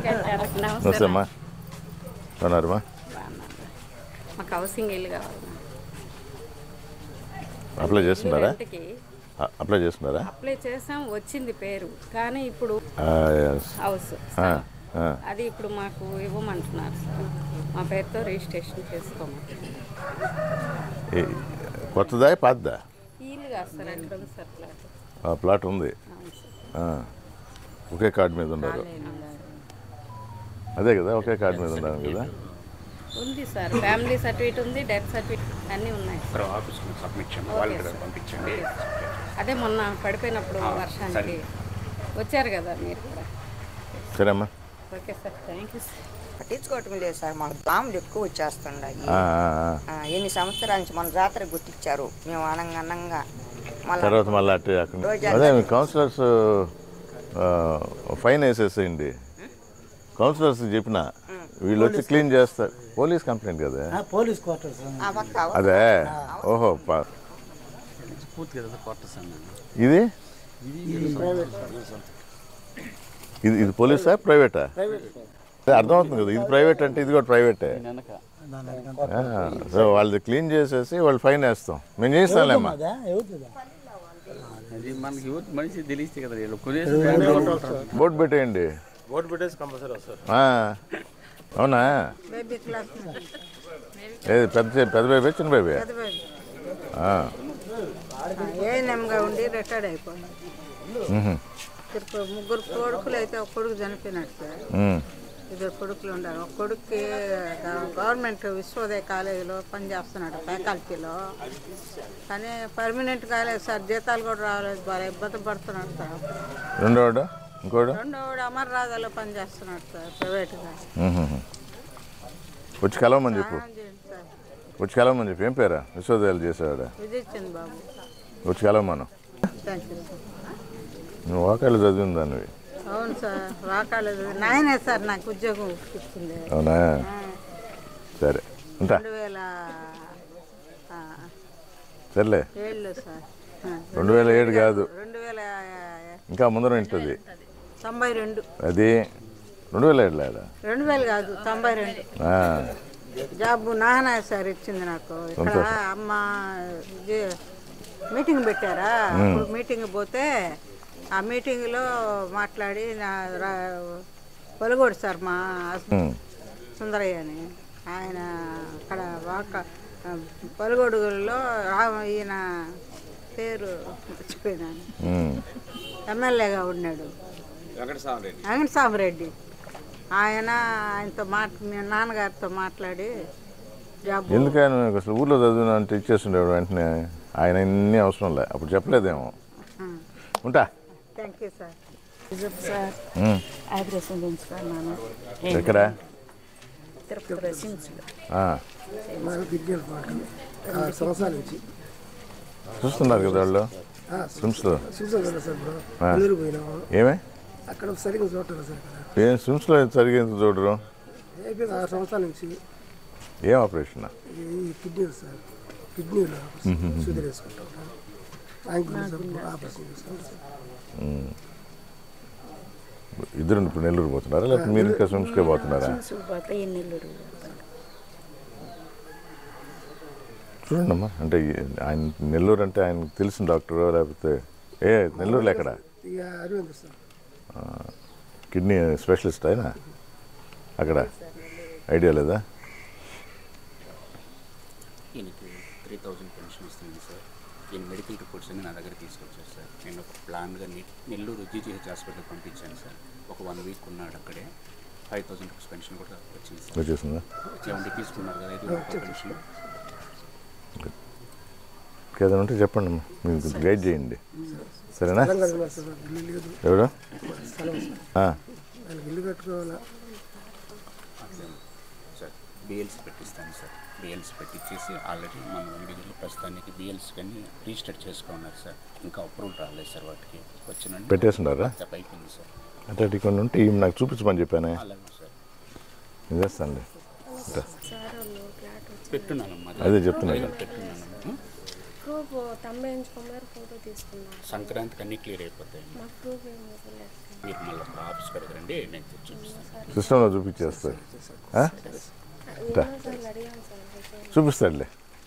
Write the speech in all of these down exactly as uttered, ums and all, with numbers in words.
నమస్తే అమ్మా, బాగున్నారమ్మా? మాకు హౌసింగ్ ఇల్లు కావాలి. అప్లై చేస్తున్నారా? అప్లై చేస్తున్నారా? అప్లై చేసాం, వచ్చింది పేరు, కానీ ఇప్పుడు హౌస్ అది ఇప్పుడు మాకు ఇవ్వమంటున్నారు సార్. మా పేరుతో రిజిస్ట్రేషన్ చేసుకోమని. కొత్తదా పాతదా? ఇల్లు కాదు సార్, ఎక్కడ ఉంది సార్ ప్లాట్? ప్లాట్ ఉంది, ఒకే కార్డు మీద ఉన్నారు. అదే కదా, ఒకే కార్డు మీద ఉన్నారు కదా. ఉంది సార్, ఫ్యామిలీ సర్టిఫికేట్ ఉంది, డెత్ సర్టిఫికేట్ అన్నీ ఉన్నాయి. అదే మొన్న పడిపోయినప్పుడు వర్షానికి వచ్చారు కదా మీరు కూడా. సరేమ్మా, okay sir, thank you sir. పట్టించుకోవటం లేదు సార్, మాకు దోమలు ఎక్కువ వచ్చేస్తున్నాయి. ఎన్ని సంవత్సరాల నుంచి మన జాతర గుర్తించారు, మేము అనంగా అనంగా తర్వాత మళ్ళీ అట్టే అక్కడ అదే కౌన్సిలర్స్ ఫైన్ వేసేసేయండి. కౌన్సిలర్స్ చెప్పిన వీళ్ళు వచ్చి క్లీన్ చేస్తారు. పోలీస్ కంప్లైంట్ కదా, పోలీస్ క్వార్టర్స్ అదే. ఓహో, ఇది ఇది ఇది పోలీసా ప్రైవేటా? అర్థమవుతుంది కదా, ఇది ప్రైవేట్ అంటే ఇది కూడా ప్రైవేటే. సో వాళ్ళది క్లీన్ చేసేసి వాళ్ళు ఫైన్ వేస్తాం, మేము చేస్తాంలేమ్మా. బోర్డు పెట్టేయండి. అవునా? ఏది పెద్ద పెద్ద బేబీ చిన్న బేబీ? ఏఎన్ఎంగా ఉండి రిటైర్డ్ అయిపోయింది. ముగ్గురు కొడుకులు అయితే ఒక కొడుకు చనిపోయినాడు సార్, ఇద్దరు కొడుకులు ఉండాలి. ఒక కొడుక్కి గవర్నమెంట్ విశ్వోదయ కాలేజీలో పనిచేస్తున్నాడు ఫ్యాకల్టీలో, కానీ పర్మనెంట్ కాలేదు సార్, జీతాలు కూడా రాలేదు, బాగా ఇబ్బంది పడుతున్నాడు సార్. రెండోడు ఇంకోడు రెండోడు అమర్ రాజాలో పనిచేస్తున్నాడు సార్ ప్రైవేట్గా. వచ్చి కలవమని చెప్పు, వచ్చి కలవమని చెప్పు. ఏం పేరా? విశ్వోదయాలు చేసేవాడా? విజయ్ చంద్ బాబు. వచ్చి కలవమను. నువ్వు వాకాళ్ళు చదివిన దానివి? అవును సార్, వాకాళ్ళు నాయనే సార్ నాకు ఉద్యోగం ఇచ్చింది. అవునా? సరే ఉంటా. రెండు వేల సర్లే, ఏళ్ళు సార్. రెండు వేల ఏడు కాదు, రెండు వేల ఇంకా ముందర ఉంటుంది. తొంభై రెండు అది రెండు వేల ఏడు లేదా? రెండు వేలు కాదు, తొంభై రెండు. జాబు నాన్న సార్ ఇచ్చింది నాకు. ఇక్కడ అమ్మ మీటింగ్ పెట్టారా, అప్పుడు మీటింగ్ పోతే ఆ మీటింగ్లో మాట్లాడి నా పొలగోడు సార్ మా సుందరయ్య అని, ఆయన అక్కడ వాక పొలగొడుగుల్లో ఈయన పేరు మర్చిపోయినాను, ఎమ్మెల్యేగా ఉన్నాడు వెంకటస్వామిరెడ్డి. ఆయన ఆయనతో మాట మీ నాన్నగారితో మాట్లాడి జాబ్. ఎందుకని అసలు ఊర్లో చదివిన అంటే ఇచ్చేస్తుండేవాడు వెంటనే. ఆయన ఇన్ని అవసరం లే, అప్పుడు చెప్పలేదేమో. ఉంటా. Thank you sir. Sir operation చేయించుకున్నాను. ఎక్కడ? తిరుపతి సిమ్స్లో. చూస్తున్నారు కదా వాళ్ళు సిమ్స్లో. ఏమే అక్కడ సరిగ్గా చూడరు సార్. ఏం సిమ్స్లో సరిగ్గా ఎందుకు చూడరు? ఆరు సంవత్సరాల నుంచి. ఏం ఆపరేషన్? కిడ్నీలు సార్, కిడ్నీలు శుద్ధి వేసుకుంటాం. ఆపరేషన్ చేసుకుంటాం. ఇద్దరు ఇప్పుడు నెల్లూరు పోతున్నారా, లేకపోతే మీరు ఇంకా సిమ్స్కే పోతున్నారా? చూడండి అమ్మా, అంటే ఆయన నెల్లూరు అంటే ఆయనకు తెలిసిన డాక్టరు, లేకపోతే ఏ నెల్లూరులో ఎక్కడ? కిడ్నీ స్పెషలిస్ట్ అయినా అక్కడ ఐడియా లేదా? ఈయనకి త్రీ థౌజండ్ పెన్షన్ వస్తుంది సార్. ఈయన మెడికల్ రిపోర్ట్స్ అన్ని నా దగ్గర తీసుకొచ్చారు సార్. నేను ఒక ప్లాన్గా నెల్లూరు జీజీహెచ్ హాస్పిటల్ పంపించాను సార్. ఒక వన్ వీక్ ఉన్నాడు అక్కడే. ఫైవ్ థౌసండ్ రూపీస్ పెన్షన్ కూడా వచ్చింది సార్. వచ్చేసిందా? సెవెంటీ తీసుకున్నారు కదా, ఐదు రూపాయల పెన్షన్. ఏదైనా ఉంటే చెప్పండి అమ్మా, మీకు గైడ్ చేయండి, సరేనా? ఎవరు? ఇల్లు కట్టుకోవాలా సార్? బిఎల్సీ పెట్టిస్తాను సార్. బిఎల్సీ పెట్టించేసి ఆల్రెడీ మన ఇండివిజువల్ ప్రస్తుతానికి బిఎల్సీ కానీ రిజిస్టర్ చేసుకున్నారు సార్. ఇంకా అప్రూవల్ రాలేదు సార్, వాటికి వచ్చిన పెట్టేస్తున్నారా? అయిపోయింది సార్. అంటే అది కొన్ని ఉంటే ఇవి నాకు చూపించమని చెప్పానే. అలాగే సార్, చేస్తానులే. పెట్టున్నానమ్మా, అదే చెప్తున్నాను. పెట్టున్నాను. ప్రూఫ్ తమ్మ వేయించుకోమన్నారు ఫోటో తీసుకున్నాను సంక్రాంతికి అన్నీ క్లియర్ అయిపోతాయి. మాకు ప్రూఫ్ ఏమి ఇవ్వలేదు మీరు మళ్ళీ అప్పుడు ఆఫీస్కి అడగండి, నేను తెచ్చి చూపిస్తాను. సిస్టంలో చూపించేస్తాడు, ఎన్నోసార్లు అడిగాను సార్. చూపిస్తాడులే.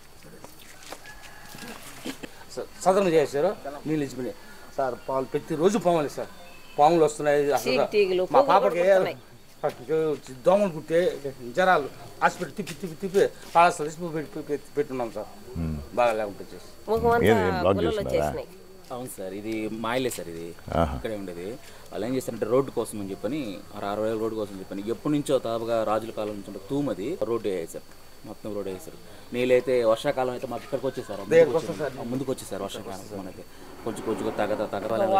సదనం చేశారు, నీళ్ళు ఇచ్చిపోయి సార్ పాలు ప్రతిరోజు పాములు సార్, పాములు వస్తున్నాయి. అసలు మా పాపకి దోమలు కుట్టే జ్వరాలు హాస్పిటల్ తిప్పి తిప్పి తిప్పి పాలసలు పెట్టి పెట్టున్నాం సార్, బాగా లేకుండా చేసి. అవును సార్, ఇది మాయలే సార్, ఇది ఇక్కడే ఉండేది. వాళ్ళు ఏం చేస్తారంటే రోడ్డు కోసం అని చెప్పని అరవై వేల రోడ్డు కోసం చెప్పని ఎప్పటి నుంచో తాపగా రాజుల కాలం నుంచి తూమది రోడ్డు వేసారు, మొత్తం రోడ్డు వేసారు. నీళ్ళైతే వర్షాకాలం అయితే మాకు ఇక్కడికి వచ్చేసారు, ముందుకు వచ్చేసారు. వర్షాకాలం మనైతే కొంచెం కొంచెం తగ్గ తగ్గరాము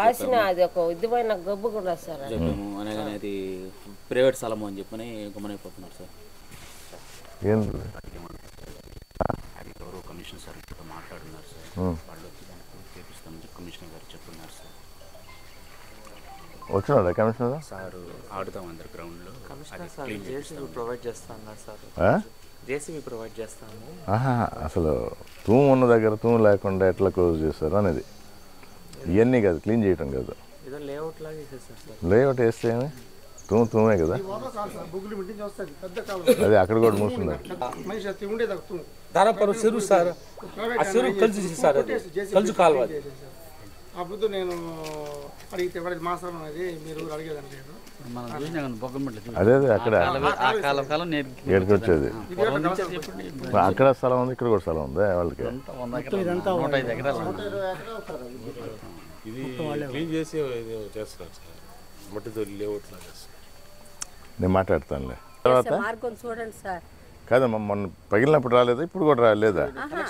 అనగానే అది ప్రైవేట్ స్థలము అని చెప్పని గమనైపోతున్నారు సార్. అది ఎవరో కమిషనర్ సార్ ఇప్పుడు మాట్లాడుతున్నారు సార్, వాళ్ళు వచ్చి దానికి చేపిస్తామని కమిషనర్ గారు చెప్తున్నారు సార్. వచ్చినారా కమిషనర్ సార్? ఆడుతాం అందరు గ్రౌండ్లో. జేసీబీ ప్రొవైడ్ చేస్తాను సార్, జేసీబీ ప్రొవైడ్ చేస్తాము. అసలు తూము ఉన్న దగ్గర తూము లేకుండా ఎట్లా క్లోజ్ చేస్తారు అనేది, ఇవన్నీ కాదు క్లీన్ చేయటం కాదు, ఏదో లేఅవుట్ లాగా వేసేస్తారు సార్. లేఅవుట్ వేస్తే ఏమి తూము తూమే కదా, అదే అక్కడ కూడా మూస్తుంది. ధారాపురం చెరువు సార్, ఆ చెరువు కలిసి సార్, అది కలిసి కాలువ. అప్పుడు నేను అడిగితే మాసం అనేది మీరు అడిగేదండి, అదే అదే అక్కడ ఎక్కడికి వచ్చేది. అక్కడ స్థలం ఉంది, ఇక్కడ కూడా స్థలం ఉంది వాళ్ళకి. ఇది క్లీన్ చేసి చేస్తున్నారు సార్, మట్టి తొలి లేఅవుట్ లాగా చేస్తున్నారు. నేను మాట్లాడతానులే తర్వాత. మార్గం చూడండి సార్. కాదమ్మా, మొన్న పగిలినప్పుడు రాలేదా, ఇప్పుడు కూడా రాలేదా?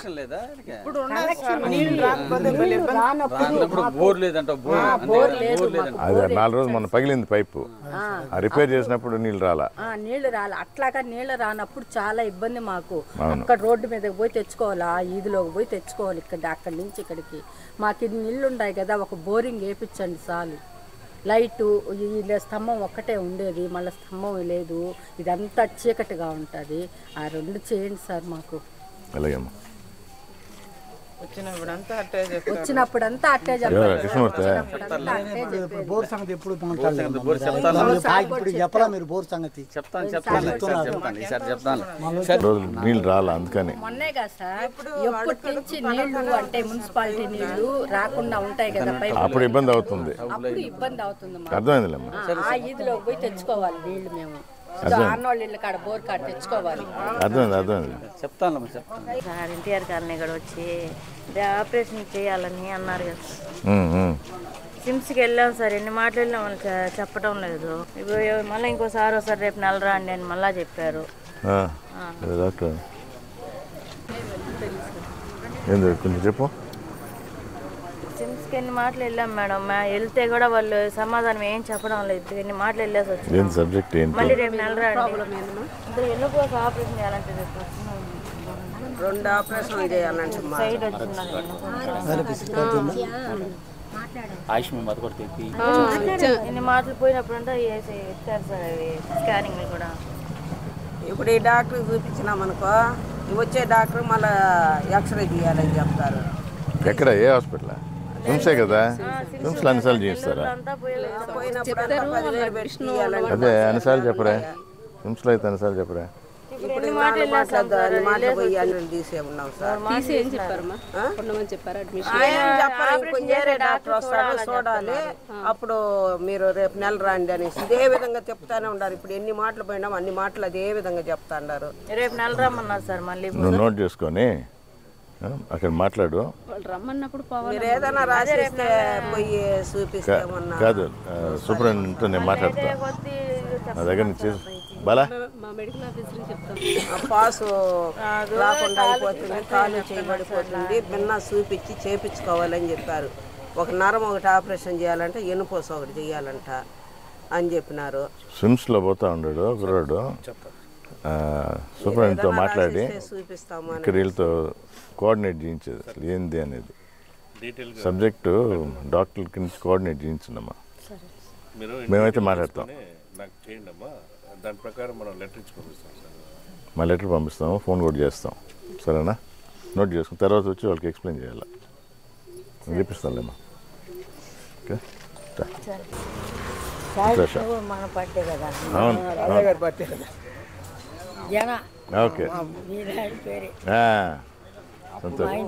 అదే నాలుగు రోజులు మొన్న పగిలింది పైపు, రిపేర్ చేసినప్పుడు నీళ్ళు రాలా. నీళ్లు రాలా, అట్లాగా నీళ్లు రానప్పుడు చాలా ఇబ్బంది మాకు. అక్కడ రోడ్డు మీదకి పోయి తెచ్చుకోవాలి, ఆ ఈదిలోకి పోయి తెచ్చుకోవాలి. ఇక్కడ అక్కడి నుంచి ఇక్కడికి మాకు ఇది నీళ్లు ఉన్నాయి కదా, ఒక బోరింగ్ వేయించండి చాలు. లైటు ఈ స్తంభం ఒక్కటే ఉండేది, మళ్ళీ స్తంభం లేదు, ఇదంతా చీకటిగా ఉంటుంది. ఆ రెండు చేయండి సార్ మాకు. అలాగేమ్మా, వచ్చినప్పుడంతా అట్టే బోర్ సంగతి ఎప్పుడు చెప్పాలా మీరు? బోర్ సంగతి చెప్తాను చెప్తాను చెప్తాను రోజులు నీళ్ళు రాలా, అందుకని. మొన్నే కదా సార్, ఎప్పటి నుంచి నీళ్లు అంటే మున్సిపాలిటీ నీళ్లు రాకుండా ఉంటాయి కదా, అప్పుడు ఇబ్బంది అవుతుంది, అప్పుడు ఇబ్బంది అవుతుంది. అర్థమైందిలేమ్మా. ఆ ఈదిలోకి పోయి తెచ్చుకోవాలి నీళ్లు, మేము అన్నోళ్ళ ఇళ్ళ కాడ బోర్ కాడ తెచ్చుకోవాలి. అర్థమైంది అర్థమైంది చెప్తాను సార్. ఎన్టీఆర్ గారిని ఇక్కడ వచ్చి ఆపరేషన్ చేయాలని అన్నారు కదా, సిమ్స్కి వెళ్ళాం సార్. ఎన్ని మాటలు వెళ్ళాం వాళ్ళు చెప్పడం లేదు. ఇప్పుడు మళ్ళీ ఇంకోసారి ఒకసారి రేపు నెల రండి అని మళ్ళీ చెప్పారు. డాక్టర్ ఏంది కొంచెం చెప్పు. సిమ్స్కి ఎన్ని మాటలు వెళ్ళాం మేడం, వెళ్తే కూడా వాళ్ళు సమాధానం ఏం చెప్పడం లేదు. ఎన్ని మాటలు వెళ్ళేసి వచ్చి సబ్జెక్ట్ ఏంటి, మళ్ళీ రేపు నెల రండి. ఎన్నుకో ఆపరేషన్ చేయాలంటే రెండు ఆపరేషన్ చేయాలంటే సైడ్ వచ్చిందని ఆయుష్మాన్ బాధ కూడా తెప్పి ఎన్ని మాటలు పోయినప్పుడు అంటే ఇచ్చారు సార్ అవి స్కానింగ్ కూడా. ఇప్పుడు ఈ డాక్టర్ చూపించినామనుకో, వచ్చే డాక్టర్ మళ్ళీ ఎక్స్రే తీయాలని చెప్తారు. ఎక్కడ, ఏ హాస్పిటల్? హింసే కదా, హింసలు అన్నిసార్లు చేయిస్తారా? అదే అన్నిసార్లు చెప్పరా, హింసలు అయితే అన్నిసార్లు చెప్పరా? చూడాలి, అప్పుడు మీరు రేపు నెల రండి అనేసి ఇదే విధంగా చెప్తానే ఉన్నారు. ఇప్పుడు ఎన్ని మాటలు పోయినాం అన్ని మాటలు అదే విధంగా చెప్తా ఉన్నారు. రేపు నెల రమ్మన్నారు సార్. మళ్ళీ నువ్వు నోట్ చేసుకొని అక్కడ మాట్లాడు. మీరు ఏదైనా రాసిస్తే పోయి చూపిస్తే కాదు, సూపరింటెండెంట్తో నేను మాట్లాడతా, నా దగ్గర నుంచి బాలా పాసు రాకుండా అయిపోతుంది, కాలు చేయబడిపోతుంది, బిన్న చూపించి చేయించుకోవాలని చెప్పారు. ఒక నరం ఒకటి ఆపరేషన్ చేయాలంటే ఎనుపోస ఒకటి చేయాలంట అని చెప్పినారు. స్విమ్స్లో పోతా ఉన్నాడు గుర్రాడు, సూపరింటెండెంట్తో మాట్లాడి ఇక్కడ వీళ్ళతో కోఆర్డినేట్ చేయించేది అసలు ఏంది అనేది సబ్జెక్టు డాక్టర్కి నుంచి కోఆర్డినేట్ చేయించిందమ్మా. మేమైతే మాట్లాడతాం, నాకు చేయండి అమ్మా, దాని ప్రకారం మనం లెటర్ ఇచ్చి పంపిస్తాం సార్. మా లెటర్ పంపిస్తాము, ఫోన్ కూడా చేస్తాం, సరేనా? నోట్ చేసుకుని తర్వాత వచ్చి వాళ్ళకి ఎక్స్ప్లెయిన్ చేయాలి. నేను చూపిస్తానులేమ్మా. ఓకే మన పట్టే కదా. అవును ఓకే సంతోషం.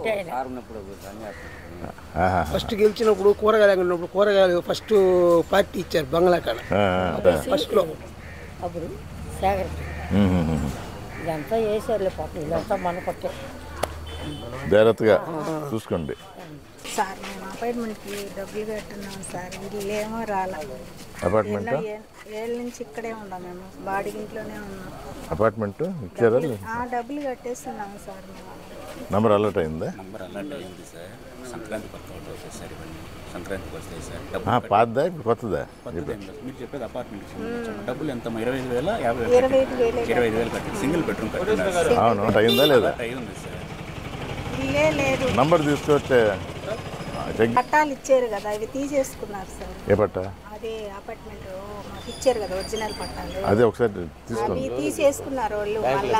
ఫస్ట్ గెలిచినప్పుడు కూరగాయలు ఉన్నప్పుడు కూరగాయలు ఫస్ట్ పార్టీ ఇచ్చారు బంగ్లా కాడ ఫస్ట్లో. అప్పుడు సాగర్ ఇదంతా వేసారులే పాపం, ఇదంతా మన పట్టే. జాగ్రత్తగా చూసుకోండి సార్. మేము అపార్ట్మెంట్కి డబ్బులు కట్టున్నాం సార్, ఇల్లేమో రాలా. అపార్ట్మెంట్ ఏళ్ళ నుంచి ఇక్కడే ఉన్నాం మేము, బాడిగ ఇంట్లోనే ఉన్నాం. అపార్ట్మెంట్ ఇచ్చారా? డబ్బులు కట్టేస్తున్నాము సార్. నంబర్ అలర్ట్ అయిందా? నంబర్ అలర్ట్ అయింది సార్. సంక్రాంతి కొత్త అవుతుంది సార్, ఇవన్నీ సంక్రాంతికి వస్తాయి సార్. పాతదా ఇప్పుడు కొత్తదా? మీరు చెప్పేది అపార్ట్మెంట్ డబ్బులు ఎంత? ఇరవై ఐదు వేల యాభై ఇరవై ఐదు వేలు కట్టారు. సింగిల్ బెడ్రూమ్ కట్టారు. అవును అయిందా లేదా? అయింది సార్. ఇల్లే లేదు. నంబర్ తీసుకొస్తే పట్టాలు ఇచ్చారు కదా, అవి తీసేసుకున్నారు సార్. ఏ పట్టా? అదే అపార్ట్మెంట్ మాకు ఇచ్చారు కదా ఒరిజినల్ పట్టాలు, అదే ఒకసారి తీసుకోండి. అవి తీసేసుకున్నారు వాళ్ళు. మళ్ళా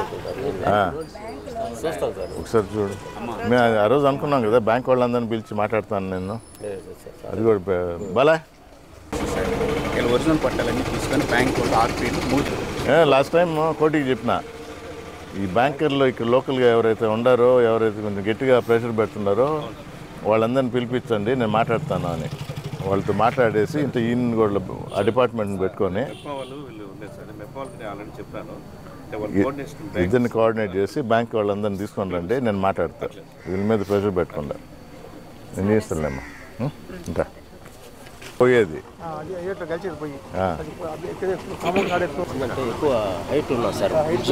ఒకసారి చూడు. మేము ఆ రోజు అనుకున్నాం కదా బ్యాంక్ వాళ్ళందరినీ పిలిచి మాట్లాడతాను నేను. అది కూడా బాలా ఒరిజినల్ పట్టాలన్నీ తీసుకొని బ్యాంక్ వాళ్ళు ఆర్పీలు మూడు. లాస్ట్ టైం కోర్టుకి చెప్పిన ఈ బ్యాంకర్లో ఇక్కడ లోకల్గా ఎవరైతే ఉండారో, ఎవరైతే కొంచెం గట్టిగా ప్రెషర్ పెడుతున్నారో వాళ్ళందరినీ పిలిపించండి నేను మాట్లాడతాను అని వాళ్ళతో మాట్లాడేసి ఇంత ఈయన కూడా ఆ డిపార్ట్మెంట్ని పెట్టుకొని ఇద్దరిని కోఆర్డినేట్ చేసి బ్యాంక్ వాళ్ళందరినీ తీసుకొని రండి నేను మాట్లాడతాను. వీళ్ళ మీద ప్రెషర్ పెట్టకుండా నేను చేస్తానులేమ్మా. ఇంకా పోయేది ఎక్కువ హైట్ ఉన్నా సార్.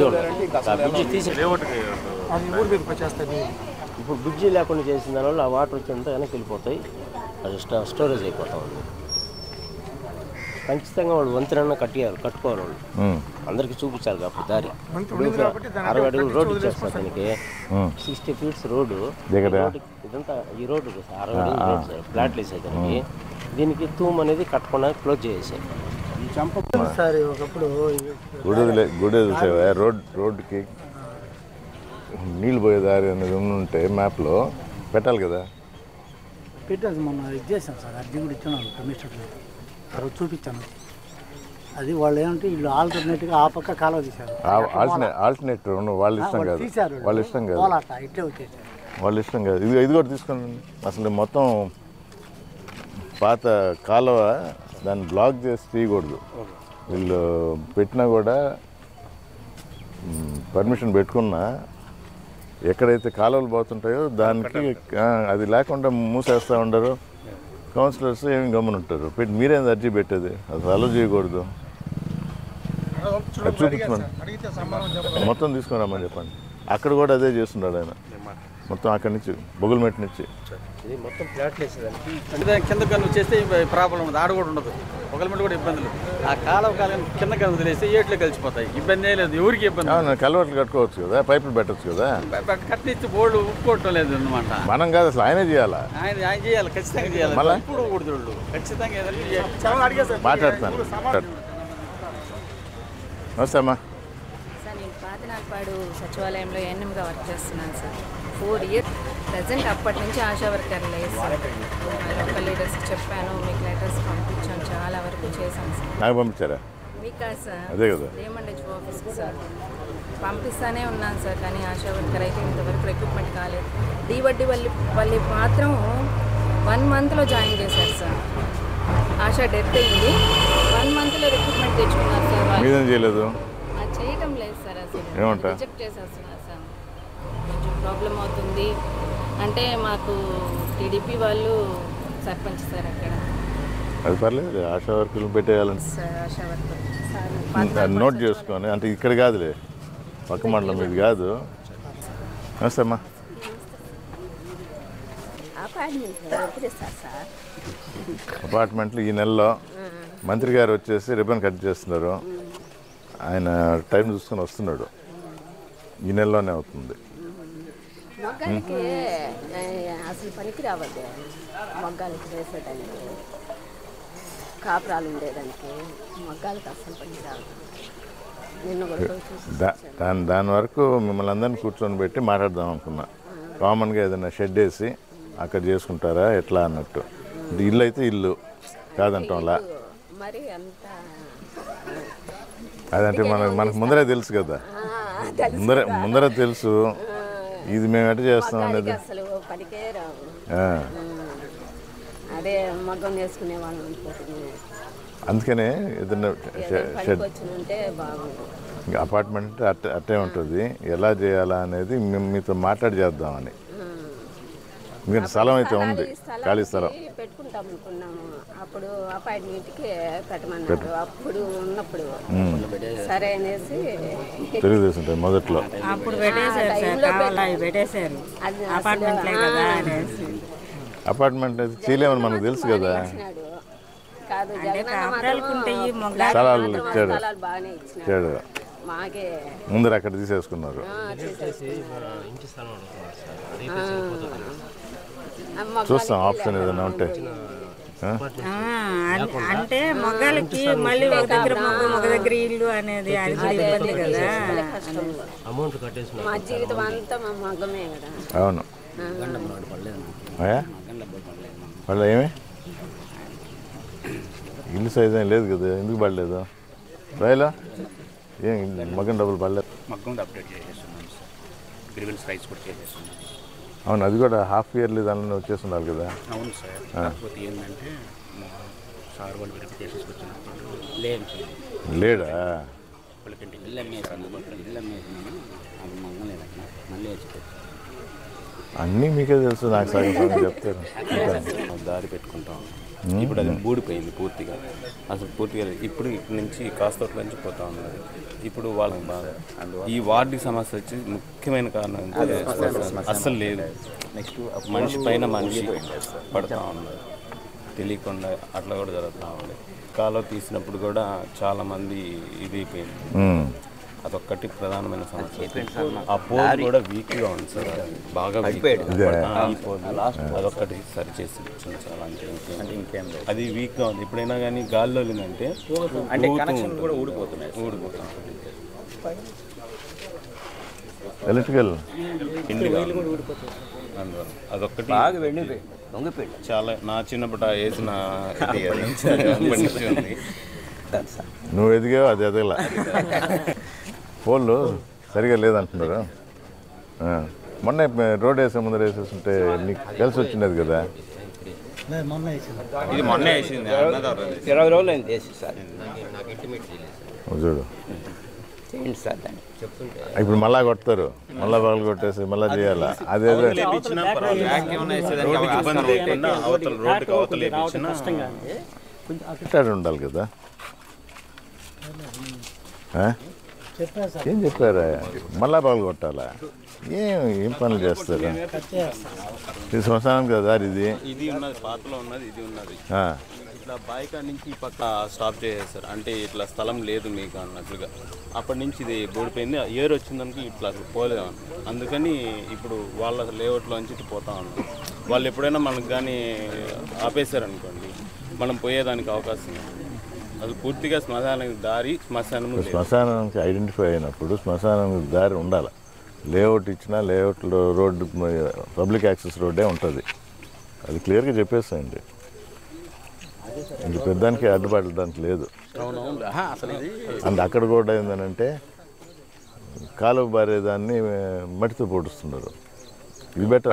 ఇప్పుడు బ్రిడ్జి లేకుండా చేసిన దానివల్ల ఆ వాటర్ వచ్చేంత వెనక్కి వెళ్ళిపోతాయి, అది స్టోరేజ్ అయిపోతా ఉంది. ఖచ్చితంగా వాళ్ళు వంతెన కట్టియాలి, కట్టుకోవాలి వాళ్ళు. అందరికీ చూపించాలి కాబట్టి దారి. అరవై అడుగులు రోడ్డు చేస్తారు దానికి, సిక్స్టీ ఫీట్స్ రోడ్డు. ఇదంతా ఈ రోడ్డు అరవై అడుగులు రోడ్డు సార్, ఫ్లాట్లు వేసాయి దానికి. దీనికి తూమ్ అనేది కట్టకుండా క్లోజ్ చేసేసారు. గుడి గుడి రోడ్ రోడ్డుకి నీళ్ళు పోయే దారి అనేది ఉంటే మ్యాప్లో పెట్టాలి కదా. పెట్టాలి మొన్న ఇది చేశాను సార్, అర్జీ కూడా ఇచ్చాను కమిషనర్, ఆ రోజు చూపించాను. అది వాళ్ళు ఏమంటే వీళ్ళు ఆల్టర్నేట్గా ఆ పక్క కాలువ తీశారు. ఆల్టర్నేట్ వాళ్ళు ఇష్టం కాదు, వాళ్ళు ఇష్టం కాదు, ఇట్లే వచ్చేసారు వాళ్ళు ఇష్టం కాదు. ఇది ఇది కూడా తీసుకోండి. అసలు మొత్తం పాత కాలువ దాన్ని బ్లాక్ చేసి తీయకూడదు. వీళ్ళు పెట్టినా కూడా పర్మిషన్ పెట్టుకున్నా ఎక్కడైతే కాలువలు పోతుంటాయో దానికి అది లేకుండా మూసేస్తూ ఉండరు. కౌన్సిలర్స్ ఏమి గమనుంటారు. పెట్టి మీరేం అర్జీ పెట్టేది? అది అలో చేయకూడదు. అది చూపించమని మొత్తం తీసుకొని రమ్మని చెప్పండి. అక్కడ కూడా అదే చేస్తున్నాడు ఆయన, మొత్తం అక్కడి నుంచి బొగులమెట్ నుంచి. ఇది మొత్తం ఫ్లాట్ వేసేదానికి కింద కన్ను చేస్తే ప్రాబ్లం ఉంది, ఆడ కూడా ఉండదు. ఒకరిమంటే కూడా ఇబ్బందులు. ఆ కాలం కాలం కింద కన్ను వదిలేస్తే ఏట్లో కలిసిపోతాయి, ఇబ్బంది లేదు, ఎవరికి ఇబ్బంది. కలవట్లు కట్టుకోవచ్చు కదా, పైపులు పెట్టచ్చు కదా. కట్టించి బోర్డు ఉప్పుకోవటం లేదు అనమాట. మనం కాదు అసలు ఆయనే చేయాలా, ఆయన ఆయన చేయాలి, ఖచ్చితంగా చేయాలి. మళ్ళీ ఇప్పుడు కూడదు, ఖచ్చితంగా మాట్లాడతాను. నమస్తే అమ్మా. సార్ నేను పాతనాపాడు సచివాలయంలో ఎన్ఎంగా వర్క్ చేస్తున్నాను సార్. ఫోర్ ఇయర్స్ ప్రజెంట్ అప్పటి నుంచి ఆశా వర్కర్ లేదు సార్. లోకల్ లీడర్స్కి చెప్పాను, మీకు లెటర్స్ పంపించాను, చాలా వరకు చేశాను సార్. నాకు పంపించారా? మీకు కాదు సార్, అదే కదా రేమండ్ హెచ్ ఆఫీస్కి సార్ పంపిస్తానే ఉన్నాను సార్. కానీ ఆశా వర్కర్ అయితే ఇంతవరకు రిక్రూట్మెంట్ కాలేదు. డీవడ్డీ వల్లి వాళ్ళు మాత్రం వన్ మంత్లో జాయిన్ చేశారు సార్. ఆశా డెత్ అయింది, వన్ మంత్లో రిక్రూట్మెంట్ తెచ్చుకున్నారు సార్. మీదేం చేయలేదు? అది చేయటం లేదు సార్, అసలు ఏమంటా రిజెక్ట్ చేసేస్తున్నారు సార్. కొంచెం ప్రాబ్లం అవుతుంది అంటే మాకు టీడీపీ వాళ్ళు సర్పంచ్ సార్ అక్కడ. అది పర్లేదు, ఆశా వర్కులు పెట్టేయాలంటే సార్ ఆశా వర్కర్ అది నోట్ చేసుకొని. అంటే ఇక్కడ కాదులే, పక్క మండలం ఇది కాదు. నమస్తే అమ్మా. అపార్ట్మెంట్లు ఈ నెలలో మంత్రి గారు వచ్చేసి రిబ్బన్ కట్ చేస్తున్నారు. ఆయన టైం చూసుకొని వస్తున్నాడు. ఈ నెలలోనే అవుతుంది. మగ్గాలకి అసలు పనికి రావద్దు, మగ్గాలకి వేసేదానికి, కాపురాలు ఉండేదానికి మగ్గాలకి అసలు పనికి రావద్దు. నిన్న కూడా దాని దాని వరకు మిమ్మల్ని అందరినీ కూర్చొని పెట్టి మాట్లాడదాం అనుకున్నా. కామన్గా ఏదైనా షెడ్ వేసి అక్కడ చేసుకుంటారా ఎట్లా అన్నట్టు. ఇల్లు అయితే ఇల్లు కాదంటాంలా, మరి అంత అదంటే మనకు మనకు ముందరే తెలుసు కదా, ముందర ముందర తెలుసు ఇది మేము ఎట్లా చేస్తాం అనేది. అసలు పనికే రావు. ఆ. అదే మగ్గం వేసుకునే వాళ్ళం అనుకుంటున్నాను. అందుకనే ఏదైనా షెడ్ ఉంటే బాగుంది. ఇంకా అపార్ట్మెంట్ అట్టే అట్టే ఉంటుంది. ఎలా చేయాలా అనేది మేము మీతో మాట్లాడి చేద్దామని. ఎందుకంటే స్థలం అయితే ఉంది, ఖాళీ స్థలం పెట్టుకుంటాం అనుకున్నాము. అప్పుడు అపార్ట్మెంట్కి పెట్టమన్నారు. అప్పుడు ఉన్నప్పుడు సరే అనేసి తెలుగుదేశం మొదట్లో అప్పుడు పెట్టేశారు. అపార్ట్మెంట్ అయితే చేయలేమని మనకు తెలుసు కదా. కాదు స్థలాలు ఇచ్చాడు బాగానే ఇచ్చినాడు. ఇచ్చాడు మాకే ముందర అక్కడ తీసేసుకున్నారు. చూస్తాం ఆప్షన్ ఏదైనా ఉంటే. అంటే మగాళ్ళకి మళ్ళీ ఒక దగ్గర మగ మగ దగ్గర ఇల్లు అనేది అది ఇబ్బంది కదా. మా జీవితం అంతా మా మగమే కదా. అవును. వాళ్ళ ఏమి ఇల్లు సైజ్ ఏం లేదు కదా, ఎందుకు పడలేదు రాయలా? ఏం మగం డబ్బులు పడలేదు. మగ్గం అప్డేట్ చేసేస్తున్నాం సార్, గ్రీవెన్స్ రైస్ కూడా చేసేస్తున్నాం. అవును, అది కూడా హాఫ్ ఇయర్లీ దానిలో వచ్చేస్తున్నారు కదా. అవును సార్, కాకపోతే ఏంటంటే సార్ వాళ్ళు వెరిఫికేషన్స్కి వచ్చినప్పుడు లేదు లేడా వాళ్ళకి ఇల్లు అమ్మేసాను ఇల్లు అమ్మేసాను అది మగ్గం లేదన్న మళ్ళీ వచ్చిపోతుంది. అన్నీ మీకే తెలుసు, నాకు సగం సగం చెప్తారు. దారి పెట్టుకుంటాం. ఇప్పుడు అది బూడిపోయింది పూర్తిగా, అసలు పూర్తిగా ఇప్పుడు ఇక్కడి నుంచి కాస్తోట్ల నుంచి పోతా ఉన్నది. ఇప్పుడు వాళ్ళకి బాగా ఈ వార్డు సమస్య వచ్చి ముఖ్యమైన కారణం అంటే అస్సలు లేదు. నెక్స్ట్ మనిషి పైన మనిషి పడుతూ ఉన్నారు తెలియకుండా, అట్లా కూడా జరుగుతూ ఉంది. కాలువ తీసినప్పుడు కూడా చాలామంది ఇది అయిపోయింది, అదొక్కటి ప్రధానమైన సమస్య. ఆ పోల్ కూడా వీక్గా ఉంది సార్, బాగా వీక్. ఈ పోల్ అదొక్కటి సరి చేసి చాలా అంటే అంటే ఇంకేం లేదు, అది వీక్గా ఉంది. ఎప్పుడైనా కానీ గాల్లో వెళ్ళిందంటే అంటే కనెక్షన్ కూడా ఊడిపోతున్నాయి ఊడిపోతుంది. ఎలక్ట్రికల్ అందువల్ల అదొక్కటి బాగా వెళ్ళిపోయి చాలా నా చిన్నప్పట వేసిన ఉంది. నువ్వు ఎదిగావు, అది ఎదగల. పోళ్ళు సరిగా లేదంటున్నారు. మొన్న రోడ్ వేసే ముందర వేసేస్తుంటే నీకు కలిసి వచ్చినది కదా. ఇది మొన్న వేసింది, ఇరవై రోజులు అయింది వేసి సార్. చూడు సార్ ఇప్పుడు మళ్ళా కొడతారు, మళ్ళా పగలు కొట్టేసి మళ్ళీ చేయాలా. అదేదో కొంచెం ఉండాలి కదా. ఏం చెప్పారా, మళ్ళా పగలు కొట్టాలా? ఏం ఏం పనులు చేస్తారు? ఇది శ్మశానం కదా ఇది. ఇది ఉన్నది పాతలో ఉన్నది, ఇది ఉన్నది. ఇట్లా బాయికా నుంచి ఈ పక్క స్టాప్ చేసేస్తారు, అంటే ఇట్లా స్థలం లేదు మీకు అన్నట్లుగా. అప్పటి నుంచి ఇది బోడిపోయింది, ఏర్ వచ్చిందానికి ఇట్లా అసలు పోలేము. అందుకని ఇప్పుడు వాళ్ళ లేఅవుట్లో నుంచి ఇటు పోతా ఉన్నాం. వాళ్ళు ఎప్పుడైనా మనకు కానీ ఆపేశారనుకోండి, మనం పోయేదానికి అవకాశం. అది పూర్తిగా శ్మశానానికి దారి శ్మశానం శ్మశానానికి ఐడెంటిఫై అయినప్పుడు శ్మశానానికి దారి ఉండాలి. లేఅవుట్ ఇచ్చినా లేఅవుట్లో రోడ్డు పబ్లిక్ యాక్సెస్ రోడ్డే ఉంటుంది, అది క్లియర్గా చెప్పేస్తాయండి. ఇంక పెద్దానికి అడ్డుబాటు దానికి లేదు. అండ్ అక్కడ కూడా ఏంటంటే కాలువ బారేదాన్ని మట్టితో పొడుస్తున్నారు. ఇది బెటర్,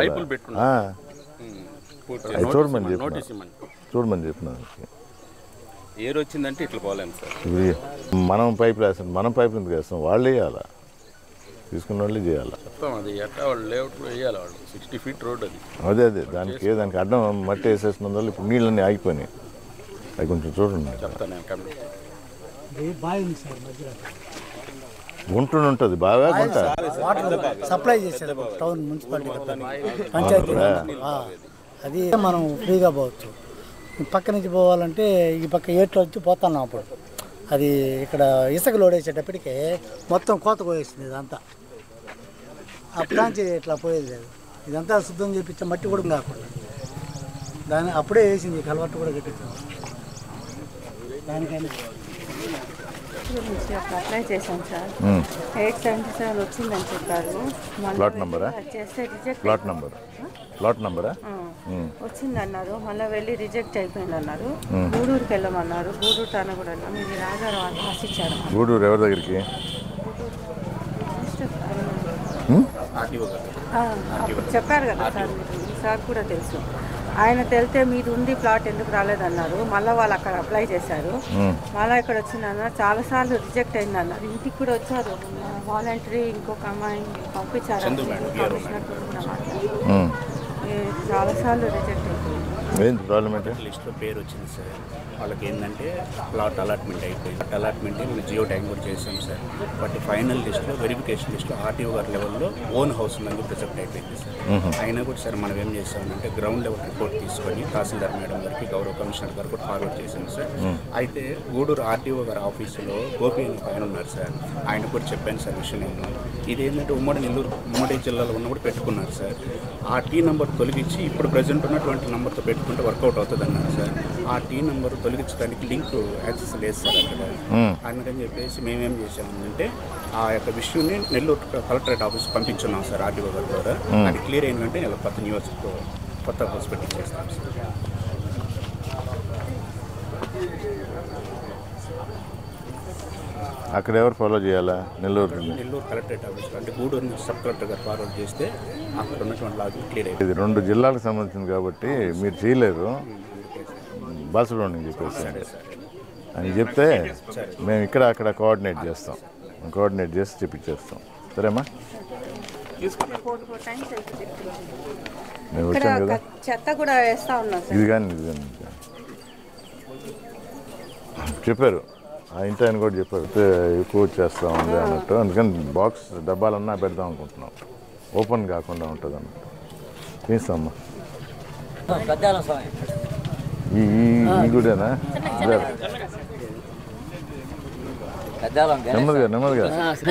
అది చూడమని చెప్పిన చూడమని చెప్పిన ఏర్ వచ్చిందంటే ఇట్లా పోలేము సార్. ఇప్పుడు మనం పైప్ వేస్తాం, మనం పైప్ ఎందుకు వేస్తాం? వాళ్ళు వేయాలా, తీసుకున్న వాళ్ళు చేయాలి. అది ఎట్లా వాళ్ళు లేఅవుట్లో వేయాలి, వాళ్ళు సిక్స్టీ ఫీట్ రోడ్ అది. అదే అదే దానికి దానికి అడ్డం మట్టి వేసేసినందువల్ల ఇప్పుడు నీళ్ళన్నీ ఆగిపోయినాయి. అది కొంచెం చూడండి. గుంటూరు ఉంటుంది బాగా, గుంట సప్లై చేసేది టౌన్ మున్సిపాలిటీ పంచాయతీ, అది మనం ఫ్రీగా పోవచ్చు. పక్క నుంచి పోవాలంటే ఈ పక్క ఏట్లో వచ్చి పోతున్నాం. అప్పుడు అది ఇక్కడ ఇసుక లోడ్ వేసేటప్పటికే మొత్తం కోత పోయేసింది ఇదంతా. అప్పుడాంచి ఇట్లా పోయేది లేదు, ఇదంతా శుద్ధం చేయించే మట్టి కూడా కాకుండా దాన్ని అప్పుడే వేసింది, కలవట్టు కూడా కట్టించాం దానికైనా. గురించి ఒక అప్లై చేశాం సార్. ఎయిట్ సెవెంటీ సెవెన్ వచ్చిందని చెప్పారు. ప్లాట్ నెంబరా? చేస్తే రిజెక్ట్. ప్లాట్ నెంబర్ ప్లాట్ నెంబరా? వచ్చిందన్నారు. మళ్ళీ వెళ్ళి రిజెక్ట్ అయిపోయింది అన్నారు. గూడూరుకి వెళ్ళమన్నారు. గూడూరు తాను కూడా వెళ్ళాం. ఇది రాజారావు అని రాసిచ్చారు. గూడూరు ఎవరి దగ్గరికి? అప్పుడు చెప్పారు కదా సార్, మీకు సార్ కూడా తెలుసు. ఆయన తెలితే మీది ఉంది ప్లాట్ ఎందుకు రాలేదన్నారు. మళ్ళీ వాళ్ళు అక్కడ అప్లై చేశారు. మళ్ళీ ఇక్కడ వచ్చిందన్న చాలాసార్లు రిజెక్ట్ అయింది అన్నారు. ఇంటికి కూడా వచ్చారు. వాలంటరీ ఇంకొక అమ్మాయిని పంపించారు. చాలాసార్లు రిజెక్ట్ అయిపోయింది. ఏంటి ప్రాబ్లం అంటే? లిస్ట్లో పేరు వచ్చింది సార్. వాళ్ళకి ఏంటంటే ప్లాట్ అలాట్మెంట్ అయిపోయింది. అలాట్మెంట్ మేము జియో ట్యాంక్ కూడా చేసాం సార్. బట్ ఫైనల్ లిస్ట్లో వెరిఫికేషన్ లిస్ట్లో ఆర్టీఓ గారి లెవెల్లో ఓన్ హౌస్ ఉందని రిజెక్ట్ అయిపోయింది సార్. అయినా కూడా సార్ మనం ఏం చేసామంటే గ్రౌండ్ లెవెల్ రిపోర్ట్ తీసుకొని తహసీల్దార్ మేడం గారికి గౌరవ కమిషనర్ గారు కూడా ఫార్వర్డ్ చేశాం సార్. అయితే గూడూరు ఆర్టీఓ గారి ఆఫీసులో గోపి అని పైన ఉన్నారు సార్. ఆయన కూడా చెప్పాను సార్ విషయం నేను. ఇదేంటంటే ఉమ్మడి నెల్లూరు ఉమ్మడి జిల్లాలో ఉన్న కూడా పెట్టుకున్నారు సార్. ఆ టీ నెంబర్ తొలగించి ఇప్పుడు ప్రజెంట్ ఉన్నటువంటి నెంబర్తో పెట్టుకుంటే వర్కౌట్ అవుతుంది అన్నారు సార్. ఆ టీ నెంబర్ తొలగించడానికి లింక్ యాక్సెస్ లేదు సార్ అక్కడ. అందుకని చెప్పేసి మేమేం చేసామంటే ఆ యొక్క విషయాన్ని నెల్లూరు కలెక్టరేట్ ఆఫీస్ పంపించున్నాం సార్ ఆర్టీఓ గారి ద్వారా. అది క్లియర్ అయిందంటే నెల కొత్త న్యూస్ కొత్త హౌస్ పెట్టించేస్తాం సార్. అక్కడ ఎవరు ఫాలో చేయాలా? నెల్లూరు నెల్లూరు కలెక్టరేట్ ఆఫీస్ అంటే గూడూరు నుంచి సబ్ కలెక్టర్ గారు ఫార్వర్డ్ చేస్తే అక్కడ ఉన్నటువంటి లాగిన్ క్లియర్ అయింది. ఇది రెండు జిల్లాలకు సంబంధించింది కాబట్టి మీరు చేయలేరు. బాసులోని చెప్పేసి అని చెప్తే మేము ఇక్కడ అక్కడ కోఆర్డినేట్ చేస్తాం. కోఆర్డినేట్ చేసి చెప్పించేస్తాం. సరేమ్మా? నేను వచ్చాను కదా. చెత్త కూడా వేస్తా ఉన్నాం. ఇది కానీ ఇది కానీ చెప్పారు. ఆ ఇంటి ఆయన కూడా చెప్పారు ఎక్కువ చేస్తూ ఉంది అన్నట్టు. అందుకని బాక్స్ డబ్బాలన్నా పెడదాం అనుకుంటున్నాం. ఓపెన్ కాకుండా ఉంటుంది అన్నట్టు. తీస్తామ్మా. ఈ ఈ గుడేనా? నెమ్మదిగా నెమ్మదిగా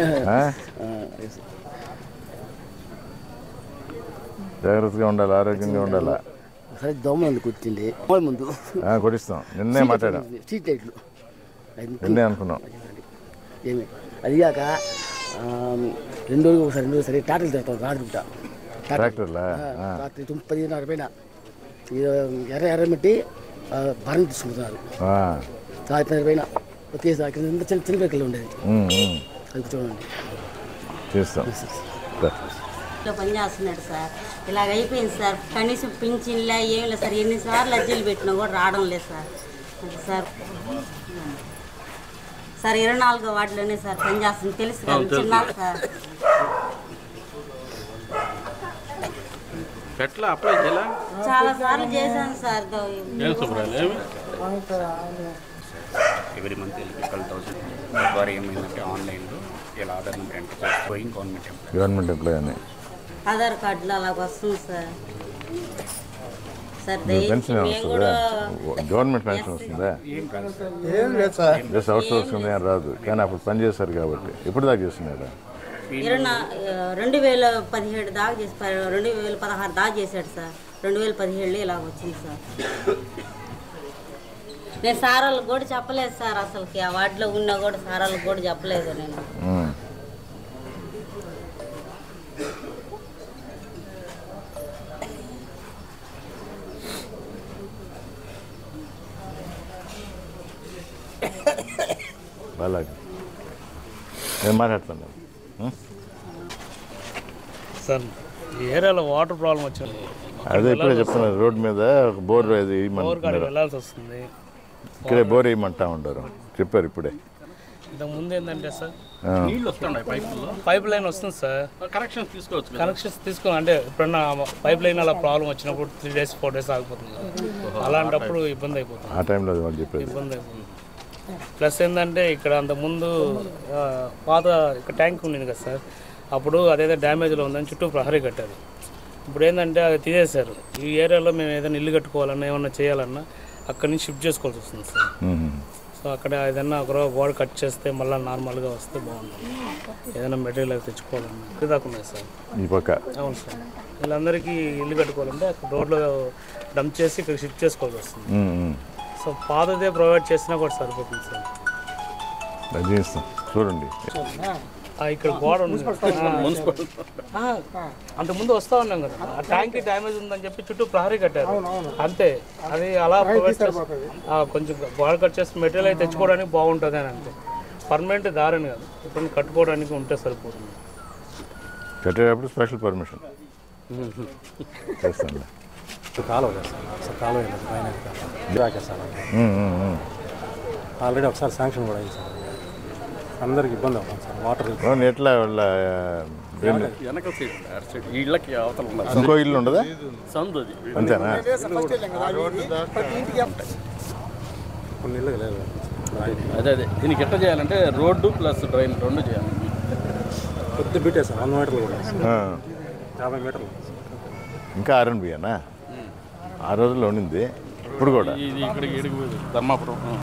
జాగ్రత్తగా ఉండాలి, ఆరోగ్యంగా ఉండాలా. సరే దోమ ముందు కూర్చుంది ముందు కొట్టిస్తాం. నిన్నే మాట్లాడాం. సీట్ లైట్లు నిన్నే అనుకున్నాం. ఏమి అది కాక రెండు రోజులు ఒకసారి రెండు రోజులు సరే ట్రాక్టర్లు తెస్తాం. రాడుకుంటా ట్రాక్టర్లా రాత్రి పదిన్నర పైన ఎర్ర ఎర్ర పెట్టి భరణ తీసుకుంటున్నారు. సాయంత్రం పైన ఒకేసారి చిన్న చిన్న పిల్లలు ఉండేది. అది చూడండి చేస్తాం. పని చేస్తున్నాడు సార్. ఇలాగ అయిపోయింది సార్. కనీసం పింఛన్లే ఏం లేదు సార్. ఎన్నిసార్లు అర్జీలు పెట్టినా కూడా రావడం లేదు సార్. సార్ సార్ ఇరవై నాలుగో వార్డులోనే సార్ పని చేస్తుంది. తెలుసు కదా చిన్న సార్. చాలా సార్లు చేశాను సార్. ఎవ్రీ మంత్ వెళ్ళి ట్వెల్వ్ థౌసండ్ ద్వారా ఏమైందంటే ఆన్లైన్లో ఇలా ఆధార్ నెంబర్ ఎంటర్ చేసి going government employee government employee అని ఆధార్ కార్డులో అలాగ వస్తుంది సార్. సార్ పెన్షన్ వస్తుందా? గవర్నమెంట్ పెన్షన్ వస్తుందా? జస్ట్ అవుట్ సోర్సింగ్ ఏం రాదు. కానీ అప్పుడు పని చేశారు కాబట్టి. ఎప్పుడు దాకా చేస్తున్నారా? ఇరవై రెండు వేల పదిహేడు దాకా చేసి రెండు వేల పదహారు దాకా చేశాడు సార్. రెండు వేల పదిహేడులో ఇలాగ వచ్చింది సార్. నేను సార్ వాళ్ళకి కూడా చెప్పలేదు సార్. అసలుకి ఆ వార్డులో ఉన్నా కూడా సార్ వాళ్ళకి కూడా చెప్పలేదు నేను. అలాగే నేను మాట్లాడుతున్నాను సార్. ఈ ఏరియాలో వాటర్ ప్రాబ్లం వచ్చింది. అదే ఇప్పుడే చెప్తున్నారు. రోడ్ మీద బోర్ వెళ్ళాల్సి వస్తుంది. ఇక్కడే బోర్ వేయమంటా ఉంటారు. చెప్పారు ఇప్పుడే. ఇంతకు ముందు ఏంటంటే సార్ నీళ్ళు వస్తున్నాయి పైపుల్లో. పైప్ లైన్ వస్తుంది సార్. కనెక్షన్స్ తీసుకోవచ్చు. కనెక్షన్స్ తీసుకోవాలి అంటే ఎప్పుడన్నా పైప్ లైన్ అలా ప్రాబ్లం వచ్చినప్పుడు త్రీ డేస్ ఫోర్ డేస్ ఆగిపోతుంది. అలాంటప్పుడు ఇబ్బంది అయిపోతుంది. ఆ టైంలో వాళ్ళు చెప్పారు ఇబ్బంది అయిపోతుంది. ప్లస్ ఏంటంటే ఇక్కడ అంతకుముందు పాత ఇక్కడ ట్యాంక్ ఉండింది కదా సార్. అప్పుడు అదేదో డ్యామేజ్లో ఉందని చుట్టూ ప్రహరీ కట్టారు. ఇప్పుడు ఏంటంటే అది తీసేశారు. ఈ ఏరియాలో మేము ఏదైనా ఇల్లు కట్టుకోవాలన్నా ఏమన్నా చేయాలన్నా అక్కడి నుంచి షిఫ్ట్ చేసుకోవాల్సి వస్తుంది సార్. సో అక్కడ ఏదైనా ఒకరో గోడ కట్ చేస్తే మళ్ళీ నార్మల్గా వస్తే బాగుంటుంది. ఏదైనా మెటీరియల్ అయితే తెచ్చుకోవాలన్నా ఇది దాకా ఉన్నాయి సార్ ఈ పక్క. అవును సార్. వీళ్ళందరికీ ఇల్లు కట్టుకోవాలంటే అక్కడ రోడ్లో డంప్ చేసి ఇక్కడ షిఫ్ట్ చేసుకోవాల్సి వస్తుంది. సో పాతదే ప్రొవైడ్ చేసినా కూడా సరిపోతుంది సార్. అది చేస్తాం చూడండి. ఆ, ఇక్కడ గోడ ఉంది ఆ, అంతకుముందు వస్తూ ఉన్నాం కదా, ఆ ట్యాంక్ డ్యామేజ్ ఉందని చెప్పి చుట్టూ ప్రహరీ కట్టారు అంతే. అది అలా ప్రొవైడ్ చేస్తే ఆ, కొంచెం గోడ కట్ చేసి మెటీరియల్ అయితే తెచ్చుకోవడానికి బాగుంటుంది అని అంతే. పర్మనెంట్ దారని కాదు, ఇప్పుడు కట్టుకోవడానికి ఉంటే సరిపోతుంది. కట్టేటప్పుడు స్పెషల్ పర్మిషన్ చేస్తాను. కాలువ సార్ కాలువ రాకేస్తాను. ఆల్రెడీ ఒకసారి శాంక్షన్ కూడా అయింది సార్. అందరికి ఇబ్బంది అవుతుంది సార్ వాటర్. ఎట్లా వాళ్ళ వెనక సైడ్ ఇళ్ళకి అవతల ఉన్నారు. ఇంకో ఇల్లు ఉండదా? సందు అంతేనా? కొన్ని ఇళ్ళు లేదు. అదే అదే దీనికి ఎట్లా చేయాలంటే రోడ్డు ప్లస్ డ్రైన్ రెండు చేయాలి. కొద్ది బిట్టే సార్ వంద మీటర్లు కూడా యాభై మీటర్లు. ఇంకా ఆర్ఎన్బి అన్నా ఆ రోజుల్లో ఉండింది ఇప్పుడు కూడా. ఇది ఇక్కడికి ఎడిగిపోయింది ధర్మాపురం.